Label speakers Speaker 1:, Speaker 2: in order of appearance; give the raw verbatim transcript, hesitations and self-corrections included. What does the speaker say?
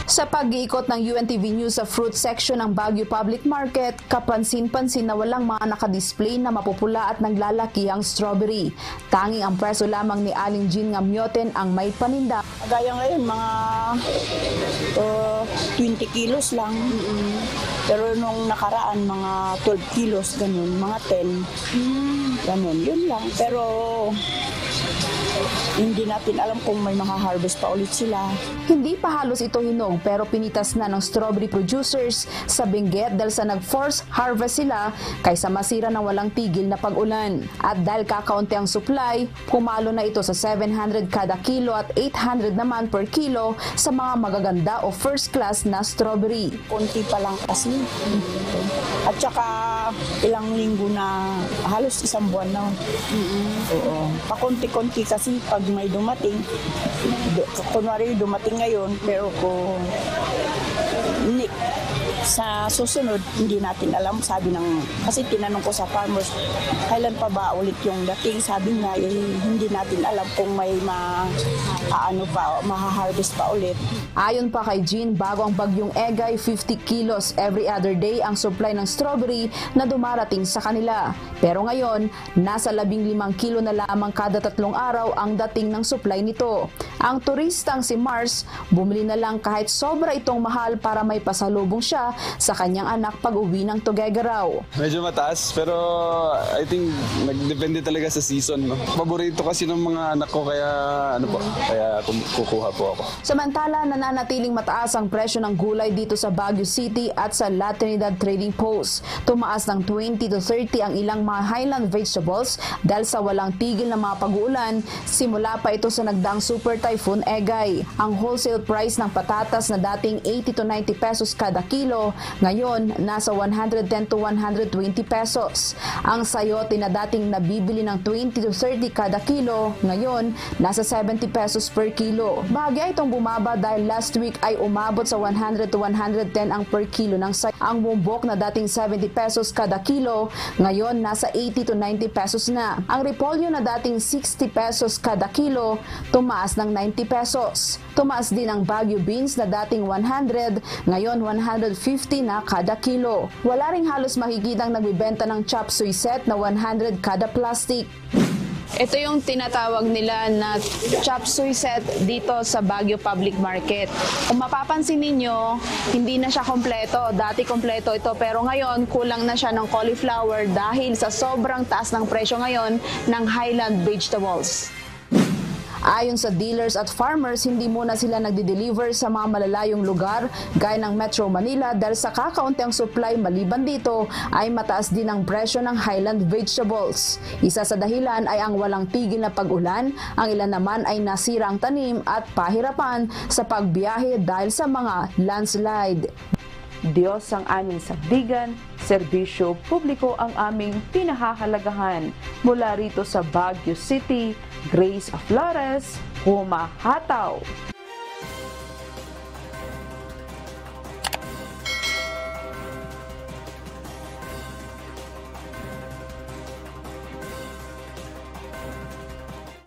Speaker 1: Sa pag-iikot ng U N T V News sa fruit section ng Baguio Public Market, kapansin-pansin na walang mga nakadisplay na mapupula at naglalakihang strawberry. Tanging ang preso lamang ni Aling Jean Ngamyoten ang may paninda.
Speaker 2: Gaya ngayon, mga uh, twenty kilos lang. Mm-hmm. Pero nung nakaraan, mga twelve kilos, ganun, mga ten. Mm. Ganun, yun lang. Pero hindi natin alam kung may maha-harvest pa ulit sila.
Speaker 1: Hindi pa halos ito hinog pero pinitas na ng strawberry producers sa Benguet dahil sa nag-force harvest sila kaysa masira ng walang tigil na pag-ulan. At dahil kakaunti ang supply, pumalo na ito sa seven hundred kada kilo at eight hundred naman per kilo sa mga magaganda o first class na strawberry.
Speaker 2: Konti pa lang kasi. At saka ilang linggo na, halos isang buwan na. Mm-hmm. Oo. Pakonti-konti kasi pag may dumating, kunwari dumating ngayon, pero kung hindi, sa susunod, hindi natin alam, sabi ng, kasi tinanong ko sa farmers, kailan pa ba ulit yung dating, sabi niya, eh, hindi natin alam kung may ma, ano pa, maha-harvest pa ulit.
Speaker 1: Ayon pa kay Jean, bago ang bagyong Egay, fifty kilos every other day ang supply ng strawberry na dumarating sa kanila. Pero ngayon, nasa labing limang kilo na lamang kada tatlong araw ang dating ng supply nito. Ang turistang si Mars, bumili na lang kahit sobra itong mahal para may pasalubong siya sa kanyang anak pag-uwi ng Tuguegarao.
Speaker 3: Medyo mataas pero I think nagdepende talaga sa season. No? Paborito kasi ng mga anak ko kaya ano po, kaya kukuha po ako.
Speaker 1: Samantala, nananatiling mataas ang presyo ng gulay dito sa Baguio City at sa La Trinidad Trading Post. Tumaas ng twenty to thirty ang ilang mga highland vegetables dahil sa walang tigil na mga pag-uulan, simula pa ito sa nagdaang Super Typhoon Egay. Ang wholesale price ng patatas na dating eighty to ninety pesos kada kilo, ngayon nasa one hundred ten to one hundred twenty pesos. Ang sayote na dating nabibili ng twenty to thirty kada kilo, ngayon nasa seventy pesos per kilo. Bahagya itong bumaba dahil last week ay umabot sa one hundred to one hundred ten ang per kilo ng sayote. Ang bumbok na dating seventy pesos kada kilo, ngayon nasa eighty to ninety pesos na. Ang repolyo na dating sixty pesos kada kilo, tumaas ng ninety pesos. Tumaas din ang Baguio beans na dating one hundred, ngayon one hundred fifty na kada kilo. Wala ring halos makikitang nagbibenta ng chop suey set na one hundred kada plastic. Ito yung tinatawag nila na chop suey set dito sa Baguio Public Market. Kung mapapansin ninyo, hindi na siya kompleto. Dati kompleto ito pero ngayon kulang na siya ng cauliflower dahil sa sobrang taas ng presyo ngayon ng highland vegetables. Ayon sa dealers at farmers, hindi muna sila nagde-deliver sa mga malalayong lugar gaya ng Metro Manila dahil sa kakaunti ang supply maliban dito ay mataas din ang presyo ng highland vegetables. Isa sa dahilan ay ang walang tigil na pag-ulan, ang ilan naman ay nasira ang tanim at pahirapan sa pagbiyahe dahil sa mga landslide. Diyos ang aming sabdigan, serbisyo publiko ang aming pinahahalagahan. Mula rito sa Baguio City, Grace Flores, humahataw.